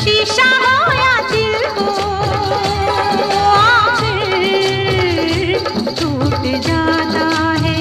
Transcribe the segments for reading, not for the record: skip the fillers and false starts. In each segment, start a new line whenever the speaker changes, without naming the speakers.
शीशा हो या दिल हो, आखिर टूट जाता है।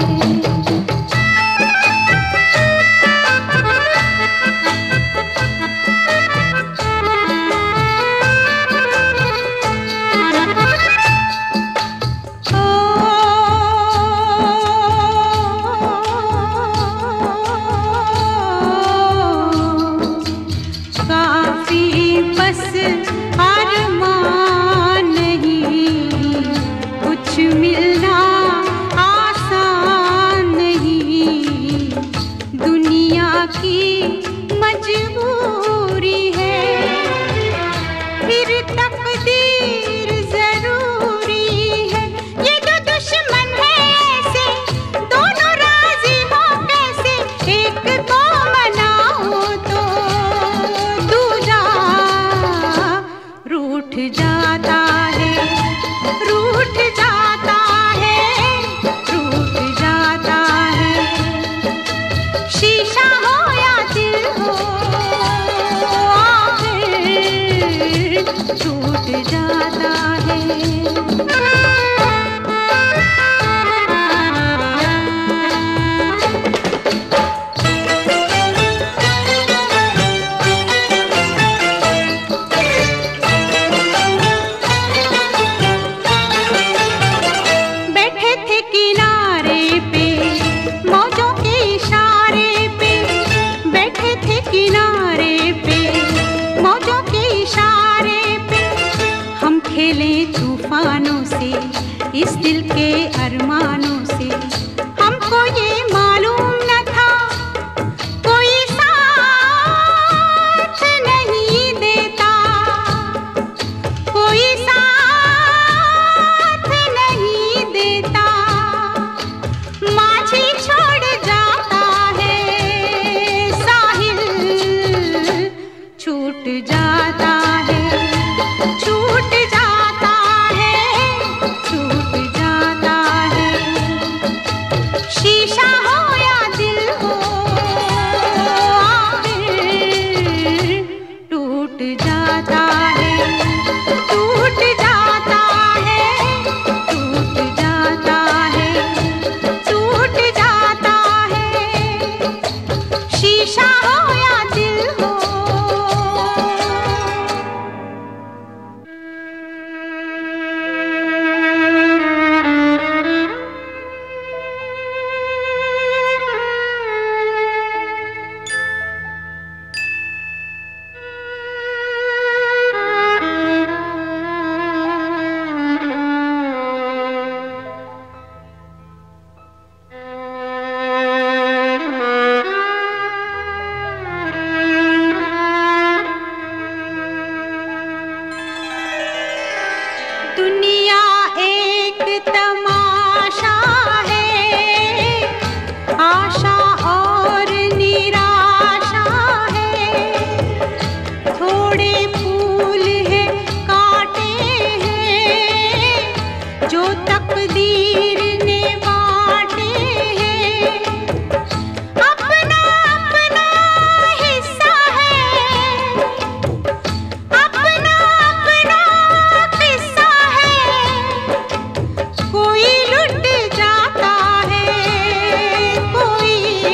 इस दिल के अरमानों से हमको ये मालूम न था, कोई साथ नहीं देता, कोई साथ नहीं देता। माझी छोड़ जाता है, साहिल छूट जाता है, छूट जाता है, छूट जाता है। शीशा हो या दिल हो, आखिर टूट जाता है, टूट जाता है, टूट जाता है, टूट जाता है। शीशा हो या दिल हो। दुनिया एक तमाशा है, आशा और निराशा है। थोड़े फूल है, कांटे हैं, जो तकदीर ने बांटे हैं। अपना अपना हिस्सा है, अपना अपना किस्सा है। कोई लुट जाता है, कोई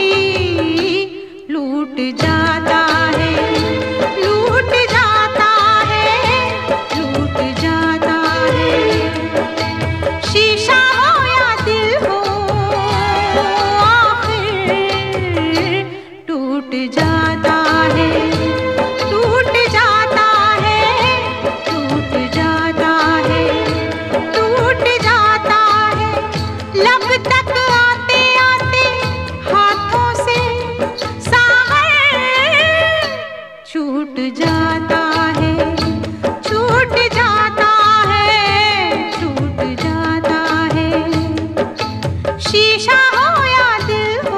लूट जाता है, लूट जाता है, लूट जाता है। शीशा हो या दिल हो, आखिर टूट जाता है, टूट जाता है, टूट जाता है, टूट जाता है। लब तक आते आते हाथों से सागर छूट जाता है, छूट जाता है, छूट जाता है। शीशा हो या दिल हो।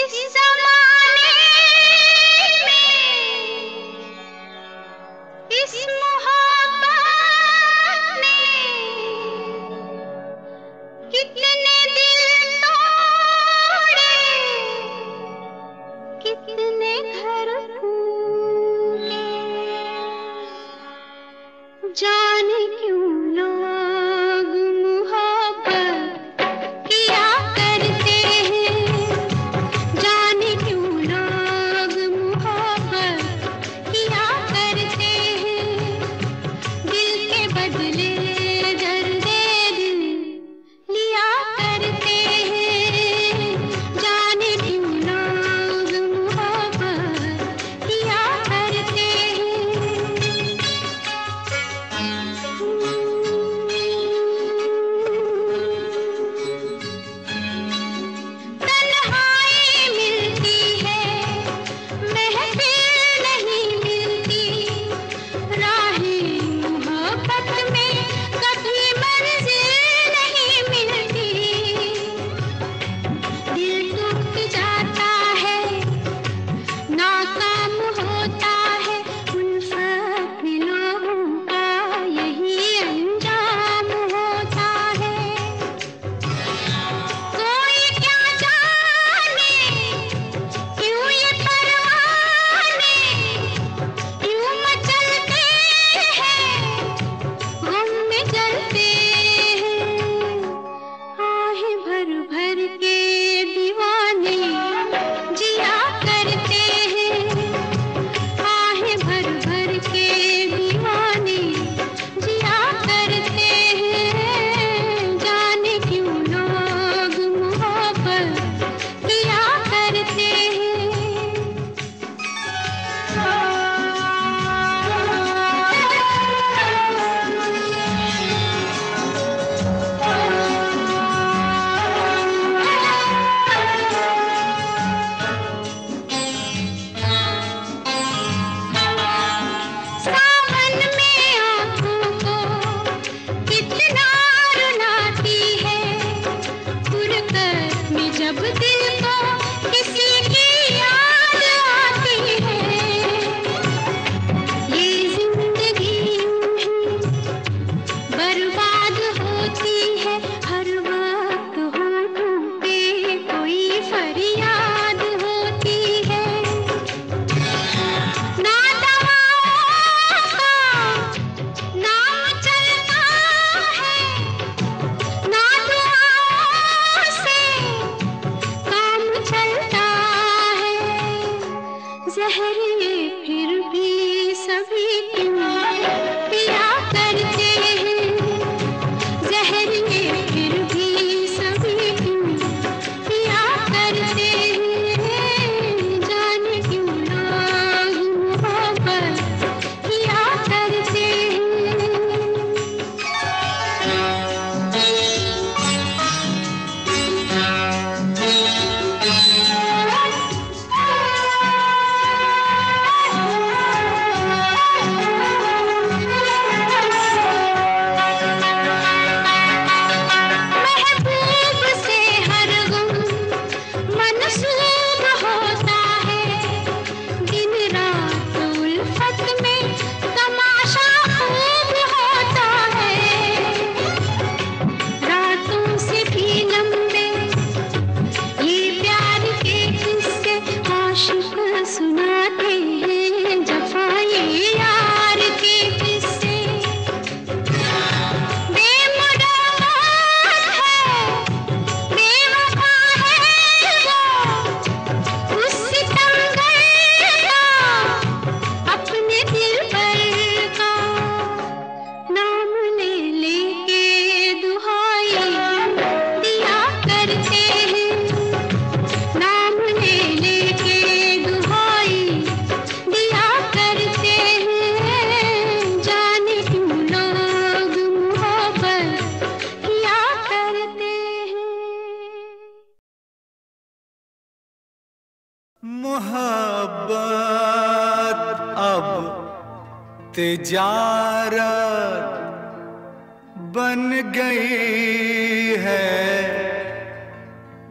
तिजारत बन गई है,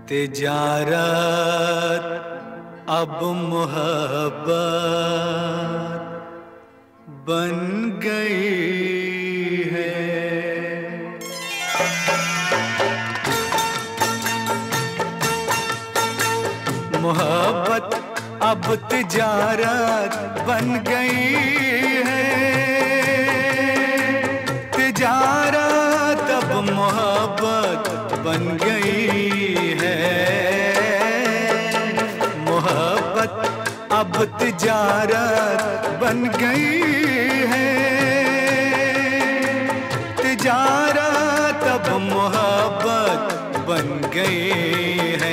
तिजारत अब मोहब्बत बन गई है। मोहब्बत अब तिजारत बन गई है। तिजारत अब मोहब्बत बन गई है। मोहब्बत अब तिजारत बन गई है। तिजारत अब मोहब्बत बन गई है।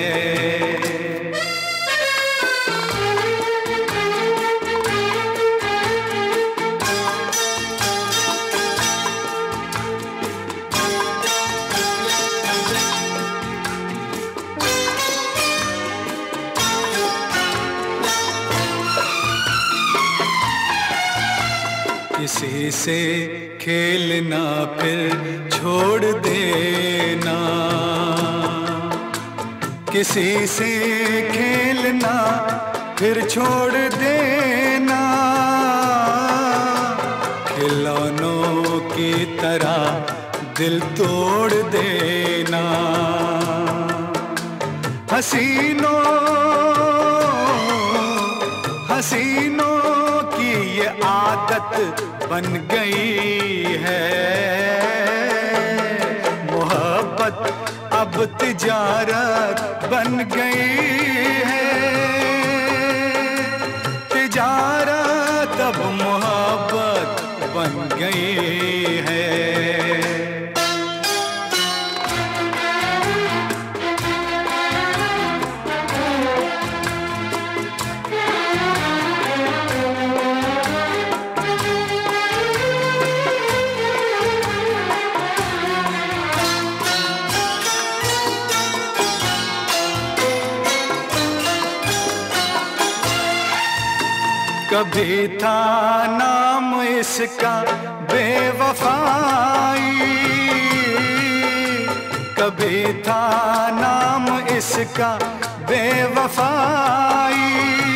किसी से खेलना फिर छोड़ देना। किसी से खेलना फिर छोड़ देना। खिलौनों की तरह दिल तोड़ देना। हसीनों की ये आदत बन गई है। मोहब्बत अब तिजारत बन गई है। तिजारत अब मोहब्बत बन गई है। कभी था नाम इसका बेवफाई। कभी था नाम इसका बेवफाई।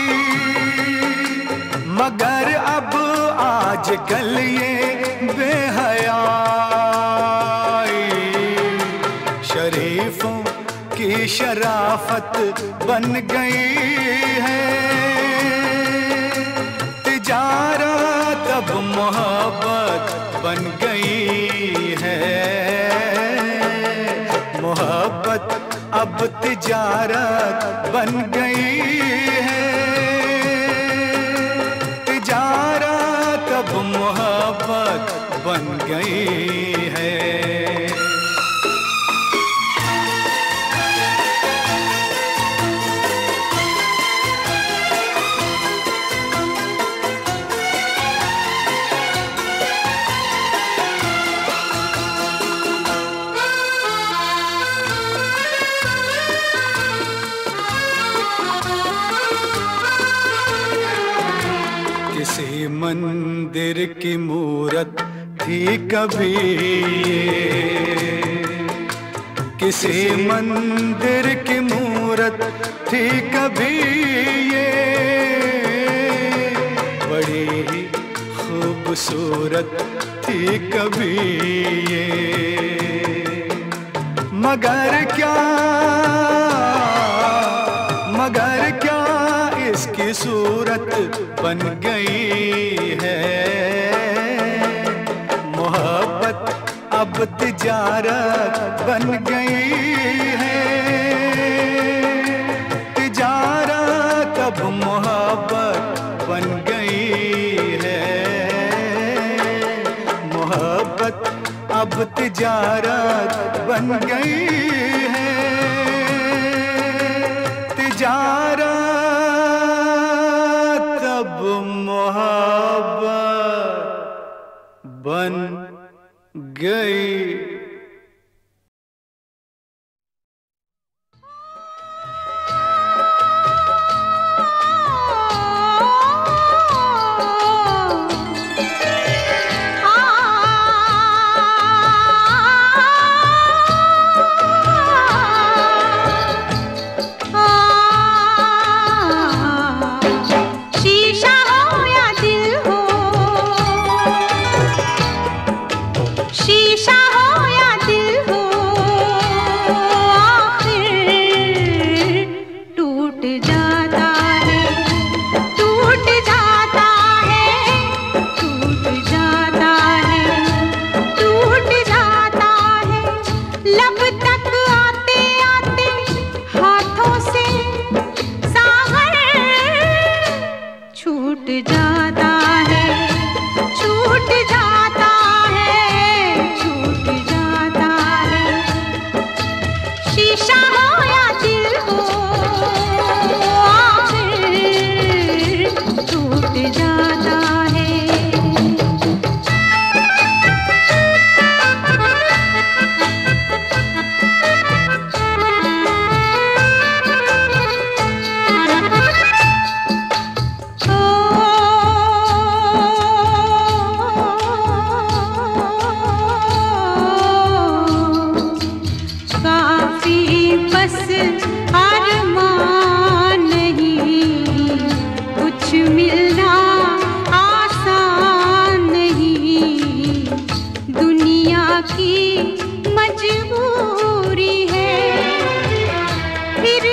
मगर अब आजकल ये बेहयाई शरीफों की शराफत बन गई है। तिजारत अब मोहब्बत बन गई है। मोहब्बत अब तिजारत बन गई है। तिजारत अब मोहब्बत बन गई है। किसी मंदिर की मूरत थी कभी ये। किसी मंदिर की मूरत थी कभी ये। बड़ी ही खूबसूरत थी कभी ये। मगर क्या इसकी सूरत बन गई है। मोहब्बत अब तिजारत बन गई है। तिजारत अब मोहब्बत बन गई है। मोहब्बत अब तिजारत बन गई है। तिजारत अब मोहब्बत बन गई।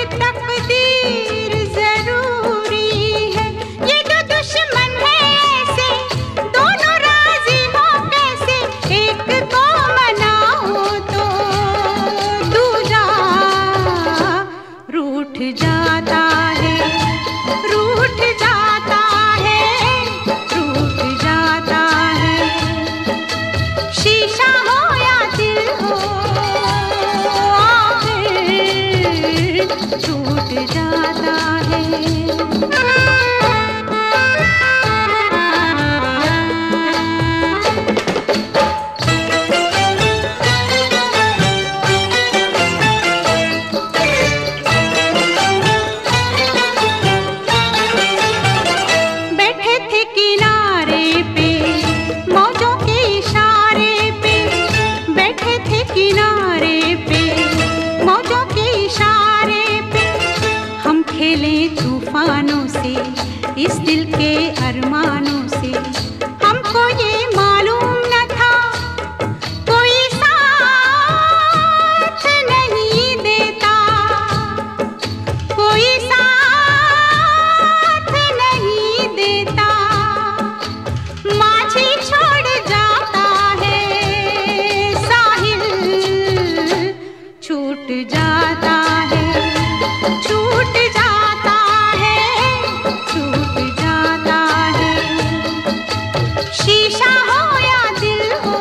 तकदीर जरूरी है। ये दो दुश्मन है ऐसे, दोनों राजी हो कैसे, एक को मनाओ तो दूजा रूठ जाता है, रूठ जाता है, रूठ जाता है। शीशा हो या दिल हो, आखिर टूट जाता है। बैठे थे किनारे पे मौजों के इशारे पे, बैठे थे किनारे पे मौजों के इशारे पे। हम खेले तूफानों से, इस दिल के अरमानों से। हमको ये मालूम न था कोई साथ नहीं देता, कोई साथ नहीं देता। माझी छोड़ जाता है साहिल, छूट जाता है, छूट जाता है, छूट जाता है। शीशा हो या दिल हो,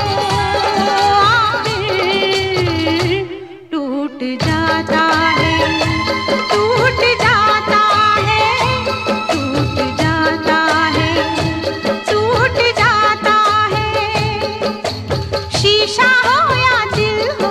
आखिर टूट जाता है, टूट जाता है, टूट जाता है, टूट जाता है। शीशा हो या दिल हो।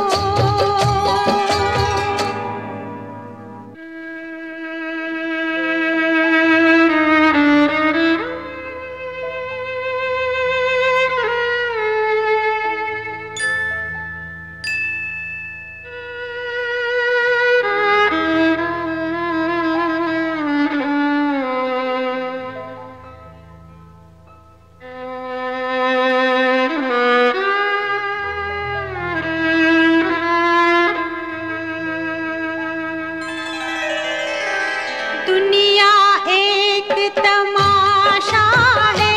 दुनिया एक तमाशा है,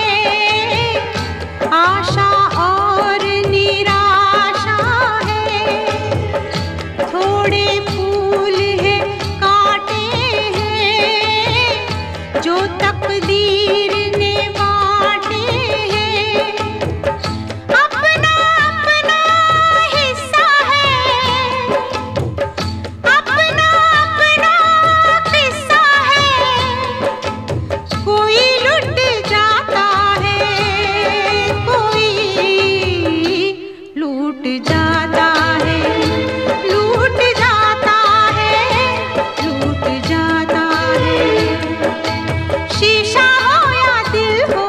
आशा और निराशा है। थोड़े फूल है, कांटे हैं, जो तकदीर ने बांटे हैं। अपना अपना हिस्सा है, अपना अपना किस्सा है। कोई लुट जाता है, कोई लूट जाता है, लूट जाता है, लूट जाता है। शीशा हो या दिल हो,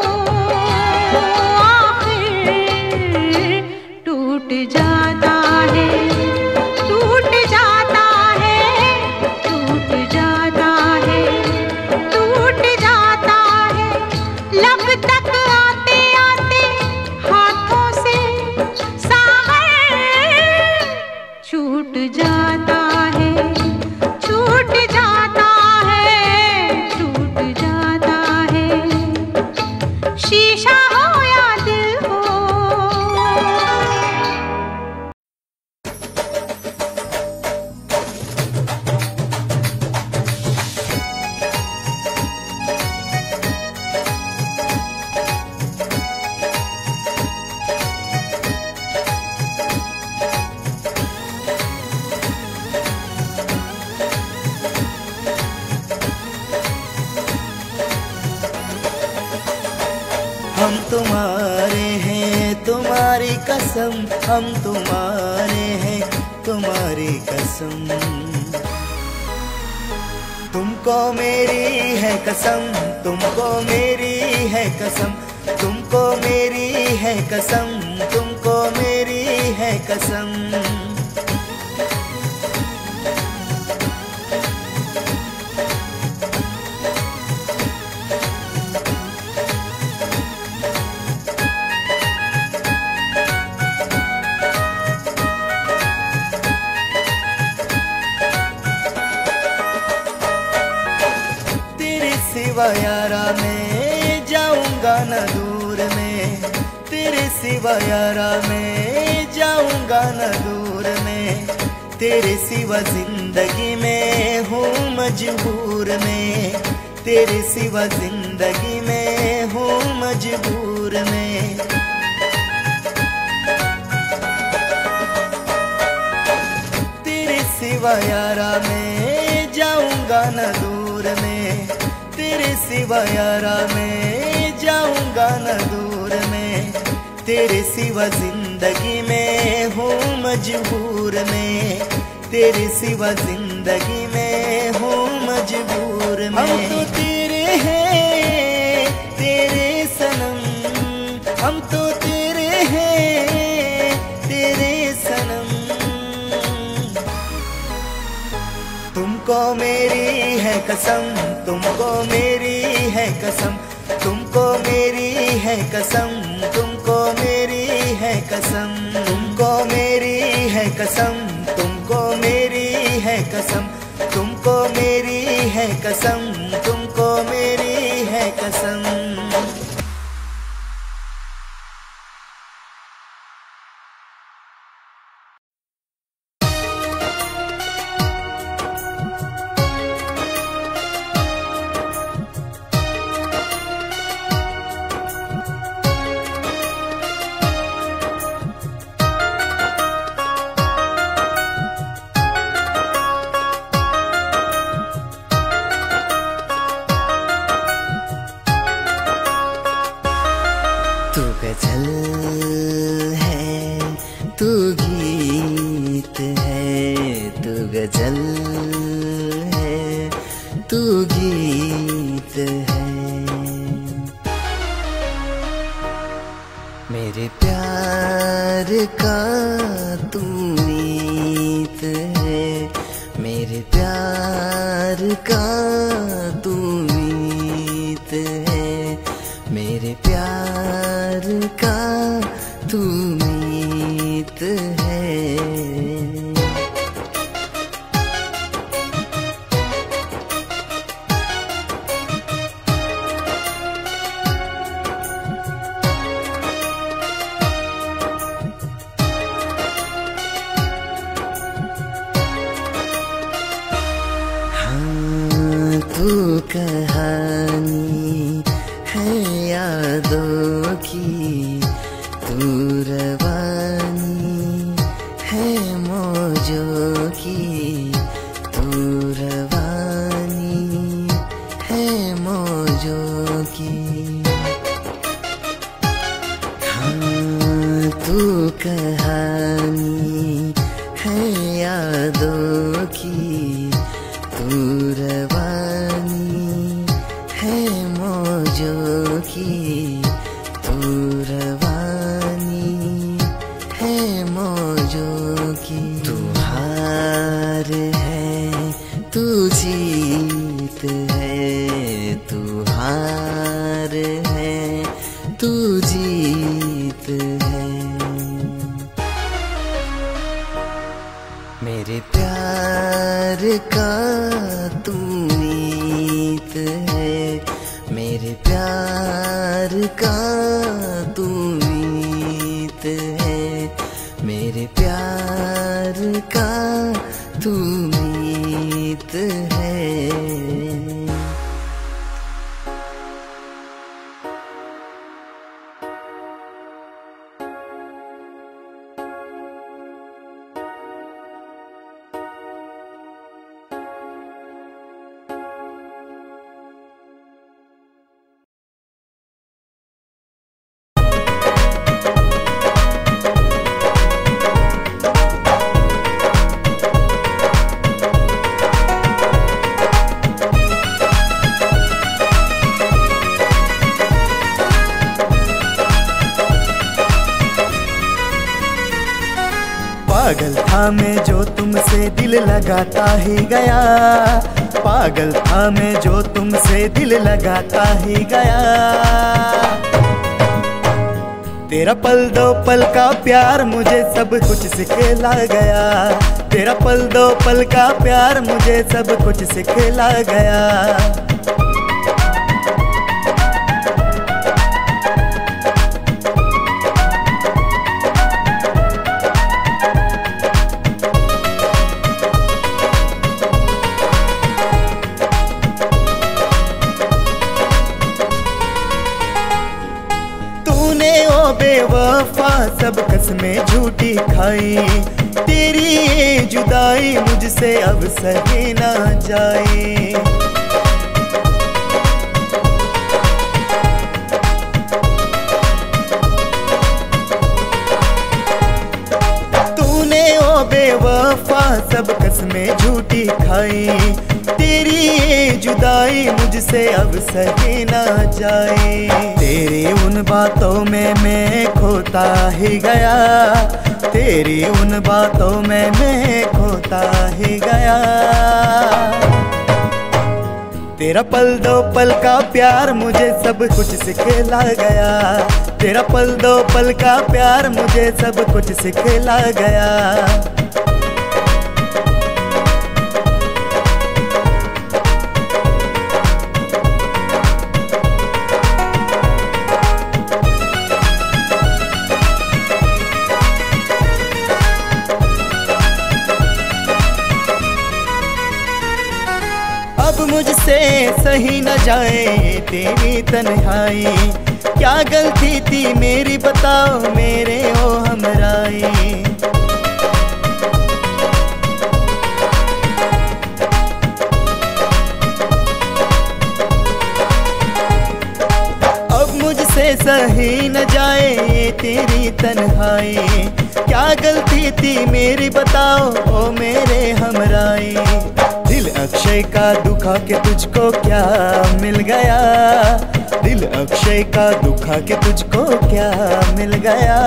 आखिर टूट जाता है, टूट जाता है, टूट जाता है, टूट जाता है। लब तक आते आते हाथों से सागर छूट जाता है, छूट जाता है, छूट जाता है। शीशा हो या दिल हो।
हम तुम्हारे हैं तुम्हारी कसम, हम तुम्हारे हैं तुम्हारी कसम। तुमको मेरी है कसम, तुमको मेरी है कसम, तुमको मेरी है कसम, तुमको मेरी है कसम। सिवा यारा मैं जाऊंगा न दूर में, तेरे सिवा यारा मैं जाऊंगा न दूर में, तेरे सिवा जिंदगी में हूँ मजबूर में, तेरे सिवा जिंदगी में हूँ मजबूर में। तेरे सिवा यारा मैं जाऊंगा न दूर में, तेरे सिवा यारा मैं जाऊंगा न दूर में, तेरे सिवा जिंदगी में हूँ मजबूर में, तेरे सिवा जिंदगी में हूँ मजबूर में। हम तो तेरे हैं तेरे सनम, हम तो तेरे हैं तेरे सनम, तुमको मेरी है कसम, तुमको मेरी है कसम, तुमको मेरी है कसम, तुमको मेरी है कसम, तुमको मेरी है कसम, तुमको मेरी है कसम, तुमको मेरी है कसम, तुमको मेरी है कसम। तू गजल है, तू गीत है, तू गजल है, तू गीत है, मेरे प्यार का तू मीत है, मेरे प्यार का तू मीत है, मेरे प्यार का तू मीत है। हाँ तू कहानी है यादों की, तू रवानी है मौजों की, तू रवानी है मौजों की। हाँ तू कहानी है यादों की, तू रवानी है मौजों की, तू रवानी है मौजों की। तू हार है, तू जीत है, तू हार है, तू जीत है, मेरे प्यार का तू मीत है, मेरे प्यार का तू मीत है, मेरे प्यार का तू मीत है। पागल था मैं जो तुमसे दिल लगाता ही गया, पागल था मैं जो तुमसे दिल लगाता ही गया, तेरा पल दो पल का प्यार मुझे सब कुछ सिखला गया, तेरा पल दो पल का प्यार मुझे सब कुछ सिखला गया। बेवफा सब कसमें झूठी खाई, तेरी ये जुदाई मुझसे अब सही ना जाए। तूने ओ बेवफा सब कसमें झूठी खाई, तेरी ये जुदाई मुझसे अब सही ना जाए। तेरी उन बातों में मैं खोता ही गया, तेरी उन बातों में मैं खोता ही गया। तेरा पल दो पल का प्यार मुझे सब कुछ सिखला गया, तेरा पल दो पल का प्यार मुझे सब कुछ सिखला गया। अब मुझसे सही न जाए तेरी तन्हाई, क्या गलती थी मेरी बताओ मेरे ओ हमराई। अब मुझसे सही न जाए तेरी तन्हाई, क्या गलती थी मेरी बताओ ओ मेरे हमराई। दिल अक्षय का दुखा के तुझको क्या मिल गया, दिल अक्षय का दुखा के तुझको क्या मिल गया।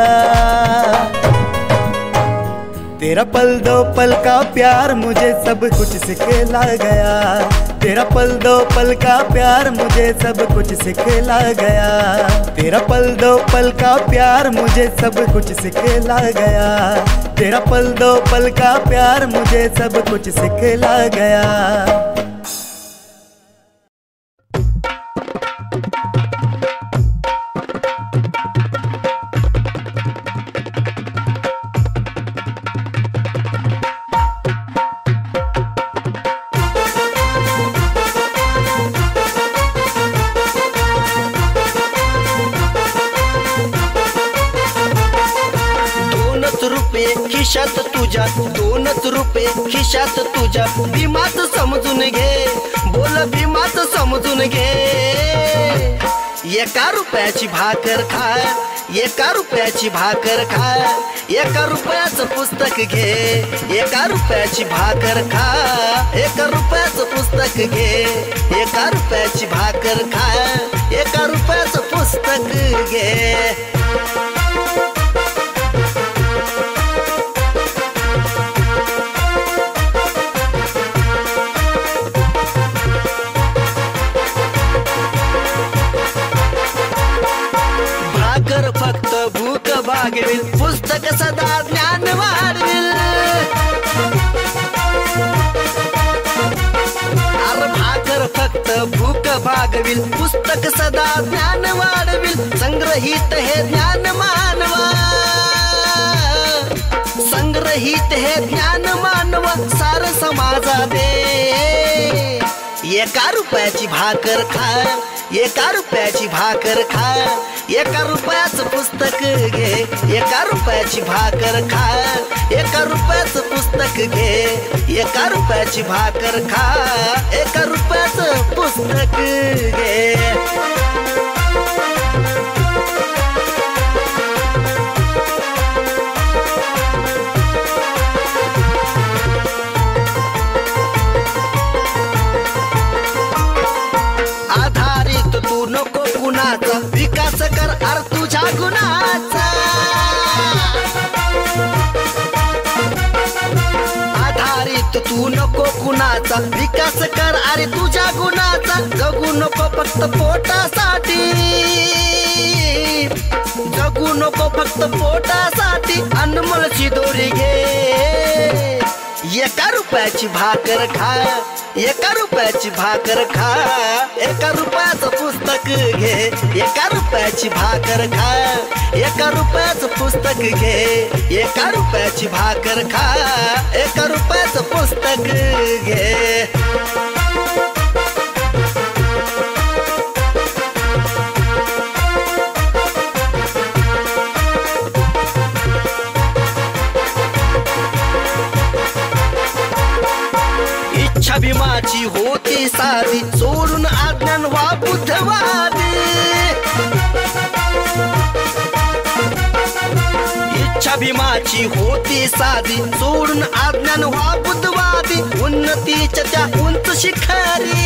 तेरा पल दो पल का प्यार मुझे सब कुछ सिखला गया, तेरा पल दो पल का प्यार मुझे सब कुछ सिखला गया। तेरा पल दो पल का प्यार मुझे सब कुछ सिखला गया, तेरा पल दो पल का प्यार मुझे सब कुछ सिखला गया।
खिशात तुझ्या 2 रुपये खिशात तुझ्या, भीमाच समजून घे, बोल भीमाच समजून घे। 1 रुपयाची भाकर खा, 1 रुपयाची भाकर खा, 1 रुपयाचं पुस्तक घे, 1 रुपयाची भाकर खा, 1 रुपयाचं पुस्तक घे, 1 रुपयाची भाकर खा, 1 रुपयाचं पुस्तक घे। फक्त भूक भागविल, पुस्तक सदा ज्ञान वाढविल। अरे भाकर फक्त भूक भागविल, पुस्तक सदा ज्ञान वाढविल। संग्रहित हे ज्ञान मानवा, संग्रहित हे ज्ञान मानवा, सार समाजा दे। 1 रुपयाची भाकर खा, 1 रुपयाची भाकर खा, 1 रुपयाचं पुस्तक घे, 1 रुपयाची भाकर खा, 1 रुपयाचं पुस्तक घे, 1 रुपयाची भाकर खा, 1 रुपयाचं पुस्तक घे। आधारित तू नको कुणाचा, विकास कर अर तुझ्या गुणाचा। आधारित तू नको कुणाचा, विकास कर अरे तुझ्या गुणाचा। जगू नको फक्त पोटासाठी, जगू नको फक्त पोटासाठी, अनमोलची दोरी घे। 1 रुपयाची भाकर खा, 1 रुपयाची भाकर खा, 1 रुपयाचं पुस्तक घे, 1 रुपयाची भाकर खा, 1 रुपयाचं पुस्तक घे, 1 रुपयाची भाकर खा, 1 रुपयाचं पुस्तक घे। साधी सोडून अज्ञान व्हा बुद्धवादी इच्छा भीमाची होती साधी सोडून अज्ञान व्हा बुद्धवादी उन्नतीच्या त्या उंच शिखरी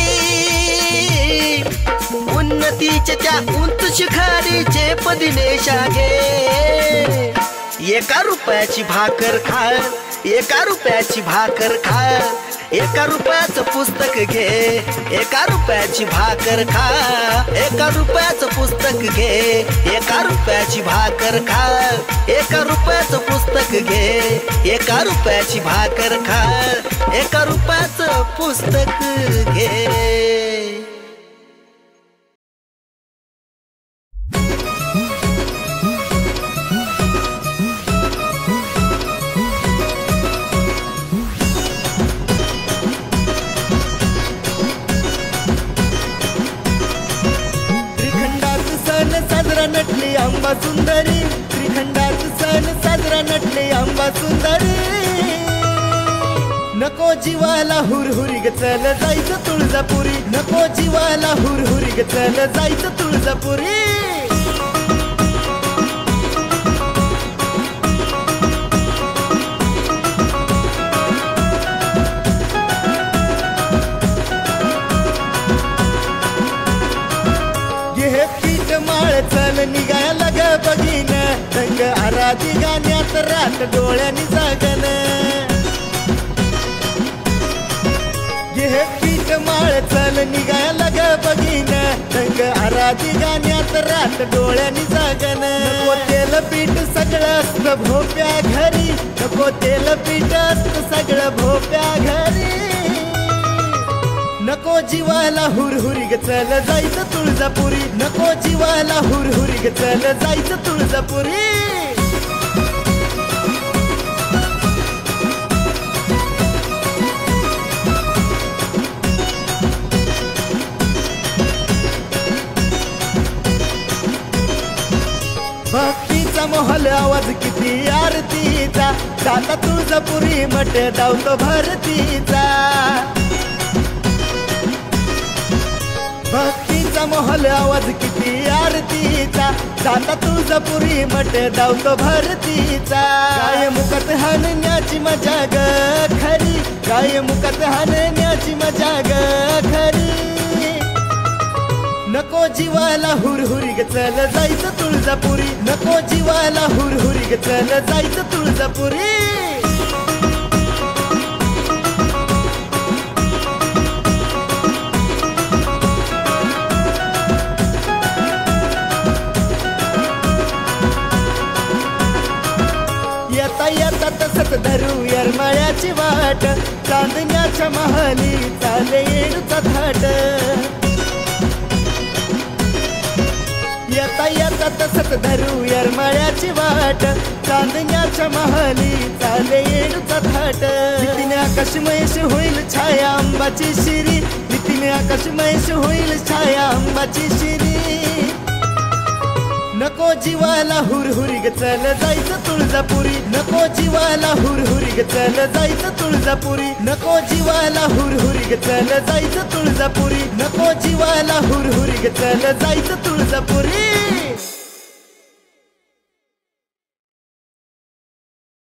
उन्नतीच्या त्या उंच शिखरी झेपदी नेशा घे एका रुपयाची भाकर खा एका रुपयाची भाकर खा एका रुपयाचं पुस्तक घे एका रुपयाची भाकर खा एका रुपयाचं पुस्तक घे एका रुपयाची भाकर खा एका रुपयाचं पुस्तक घे एका रुपयाची भाकर खा एका रुपयाचं पुस्तक घे
नटली आंबा सुंदरी श्रीखंडात सण साजरा नटली आंबा सुंदरी नको जीवाला हुरहुरी ग चल जायचं तुळजापुरी नको जीवाला हुरहुरी ग चल जायचं तुळजापुरी चल निघायला ग बघीन रंग आराधी गाण्यात रात डोळ्यांनी जागन घे पीठ माळ चल निघायला ग बघीन रंग आराधी गाण्यात रात डोळ्यांनी जागन नको तेल पीठ सगळं असतं भोप्या घरी नको तेल पीठ असतं सगळं भोप्या घरी नको जीवाला हुरहुरी ग चल जायचं तुळजापुरी नको जीवाला हुरहुरी ग चल जायचं तुळजापुरी भक्तीचा मोहल आवाज किती आरतीचा जाता तुळजापुरी मठ धावतो भारतीचा भक्तीचा मोहल आवाज किती आरतीचा जाता तुळजापुरी मठ धावतो भारतीचा गाय मुखात हाणण्याची मजा ग खरी गाय मुखात हाणण्याची मजा ग खरी नको जीवाला हुरहुरी ग चल जायचं तुळजापुरी नको जीवाला हुरहुरी ग चल जायचं तुळजापुरी येता तसत धरू येरमाळ्याची वाट चांदण्याच्या महाली चाले येडूचा थाट येता तसत धरू येरमाळ्याची वाट चांदण्याच्या महाली चाले येडूचा थाट नितीने आकाशमयश होईल छाया आंबाची शिरी नितीने आकाशमयश होईल छाया आंबाची शिरी नको जीवाला हुरहुरी ग चल जायचं तुळजापुरी नको जीवाला हुरहुरी ग चल जायचं तुळजापुरी नको जीवाला हुरहुरी ग चल जायचं तुळजापुरी नको जीवाला हुरहुरी ग चल जायचं तुळजापुरी